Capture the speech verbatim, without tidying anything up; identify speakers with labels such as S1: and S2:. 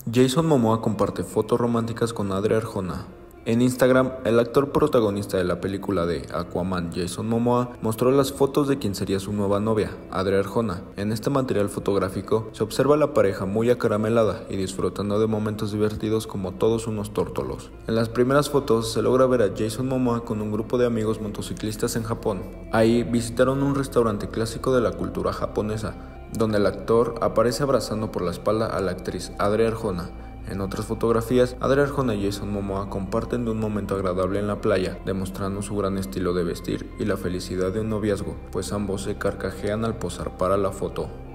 S1: Jason Momoa comparte fotos románticas con Adria Arjona. En Instagram, el actor protagonista de la película de Aquaman, Jason Momoa, mostró las fotos de quien sería su nueva novia, Adria Arjona. En este material fotográfico se observa a la pareja muy acaramelada y disfrutando de momentos divertidos como todos unos tórtolos. En las primeras fotos se logra ver a Jason Momoa con un grupo de amigos motociclistas en Japón. Ahí visitaron un restaurante clásico de la cultura japonesa, donde el actor aparece abrazando por la espalda a la actriz Adria Arjona. En otras fotografías, Adria Arjona y Jason Momoa comparten de un momento agradable en la playa, demostrando su gran estilo de vestir y la felicidad de un noviazgo, pues ambos se carcajean al posar para la foto.